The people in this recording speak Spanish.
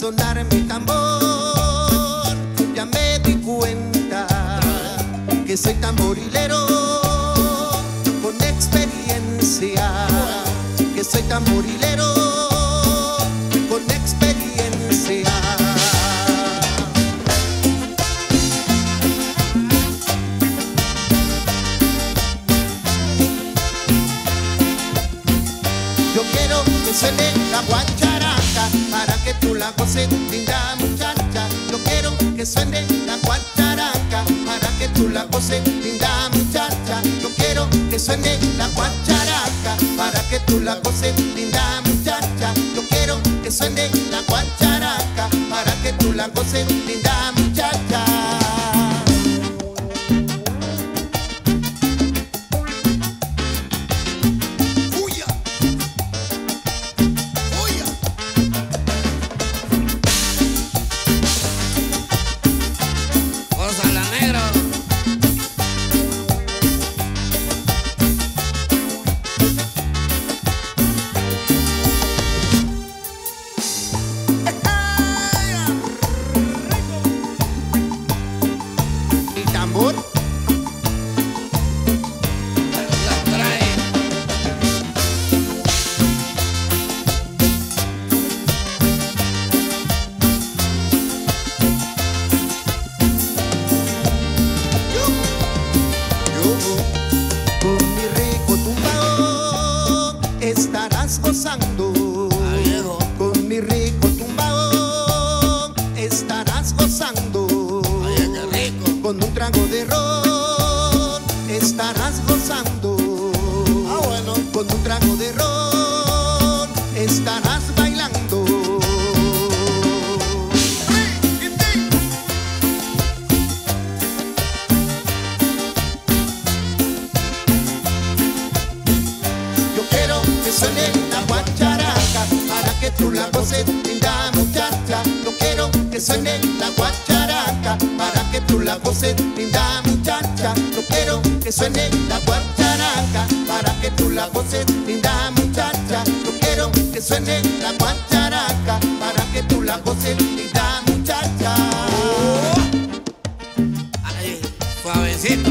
sonar mi tambor, ya me di cuenta que soy tamborilero con experiencia, que soy tamborilero con experiencia. Yo quiero que suene la guacharaca para que tú la goces, linda muchacha. Yo quiero que suene la guacharaca para que tú la goces, linda muchacha. Yo quiero que suene la guacharaca para que tú la goces, linda muchacha. Yo quiero que suene la guacharaca para que tú la goces, linda muchacha. Estarás gozando, con mi rico tumbao, estarás gozando, con un trago de ron, estarás gozando, con un trago de ron, estarás bailando. Yo quiero que suene la guacharaca para que tú la goces, linda muchacha. Yo quiero que suene la guacharaca para que tú la goces, linda muchacha. Yo quiero que suene la guacharaca para que tú la goces, linda muchacha. Yo quiero que suene la guacharaca para que tú la goces, linda muchacha. Ay, suavecito.